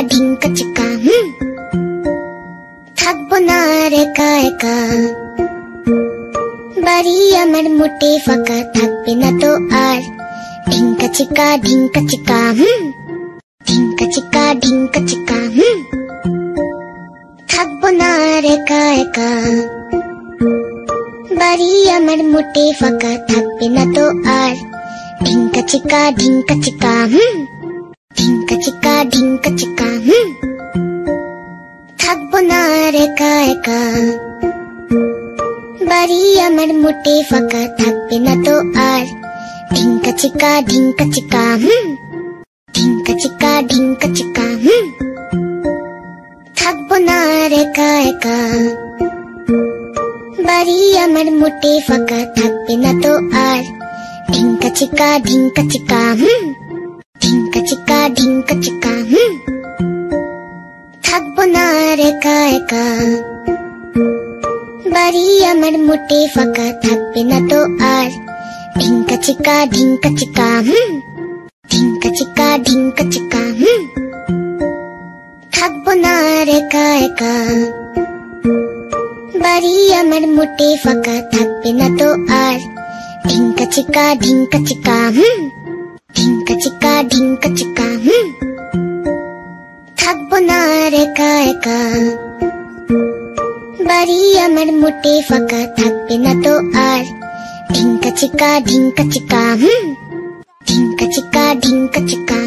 ঢিঙ্কা চিকা থাকবো না আর একা একা বাড়ি আমার মোটে ফাঁকা থাকবে না তো আর ঢিঙ্কা চিকা ঢিঙ্কা চিকা ঢিঙ্কা চিকা ঢিঙ্কা চিকা থাকবো না আর একা একা বাড়ি আমার মোটে ফাঁকা থাকবে না তো আর ঢিঙ্কা চিকা ঢিঙ্কা চিকা ঢিঙ্কা চিকা ঢিঙ্কা চিকা থাকবো না আর একা একা বাড়ি আমার মোটে ফাঁকা থাকবে না তো আর ঢিঙ্কা চিকা ঢিঙ্কা চিকা ঢিঙ্কা চিকা ঢিঙ্কা চিকা থাকবো না আর একা একা বাড়ি আমার মোটে ফাঁকা থাকবে না তো আর ঢিঙ্কা চিকা ঢিঙ্কা চিকা ঢিঙ্কা চিকা ঢিঙ্কা চিকা থাকবো না আর একা একা বাড়ি আমার মোটে ফাঁকা থাকবে না তো আর ঢিঙ্কা চিকা ঢিঙ্কা চিকা ঢিঙ্কা চিকা ঢিঙ্কা চিকা থাকবো না আর একা একা বাড়ি আমার মোটে ফাঁকা থাকবে না তো আর ঢিঙ্কা চিকা ঢিঙ্কা চিকা ঢিঙ্কা চিকা ঢিঙ্কা চিকা থাকবো না আর একা একা বাড়ি আমার মোটে ফাঁকা থাকবে না তো আর ঢিঙ্কা চিকা ঢিঙ্কা চিকা ঢিঙ্কা চিকা ঢিঙ্কা চিকা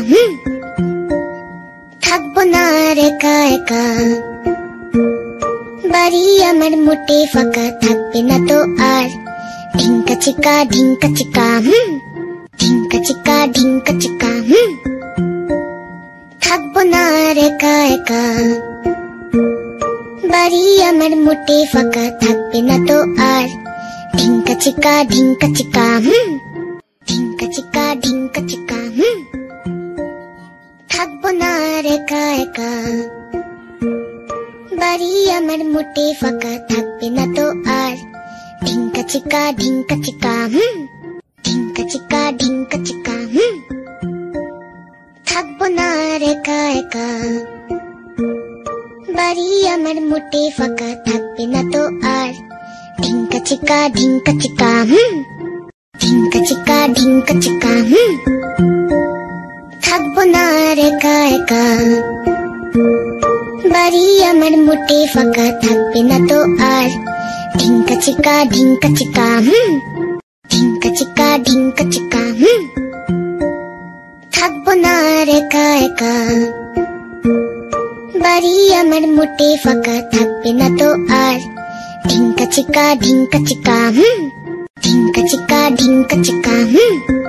থাকবো না আর একা একা বাড়ি আমার মোটে ফাঁকা থাকবে না তো আর ঢিঙ্কা চিকা ঢিঙ্কা চিকা ঢিঙ্কা চিকা ঢিঙ্কা চিকা থাকবো না আর একা একা বাড়ি আমার মোটে ফাঁকা থাকবে না তো আর ঢিঙ্কা চিকা ঢিঙ্কা চিকা ঢিঙ্কা চিকা ঢিঙ্কা চিকা থাকবো না আর একা একা বাড়ি আমার মোটে ফাঁকা থাকবে না তো আর ঢিঙ্কা চিকা ঢিঙ্কা চিকা ঢিঙ্কা চিকা ঢিঙ্কা চিকা থাকবো না আর একা একা বাড়ি আমার মোটে ফাঁকা থাকবে না তো আর ঢিঙ্কা চিকা ঢিঙ্কা চিকা ঢিঙ্কা চিকা ঢিঙ্কা চিকা থাকবো না আর একা একা বাড়ি আমার মোটে ফাঁকা থাকবে না তো আর ঢিঙ্কা চিকা ঢিঙ্কা চিকা ঢিঙ্কা চিকা ঢিঙ্কা চিকা থাকবো না আর একা একা বাড়ি আমার মোটে ফাঁকা থাকবে না তো আর ঢিঙ্কা চিকা ঢিঙ্কা চিকা ঢিঙ্কা চিকা ঢিঙ্কা চিকা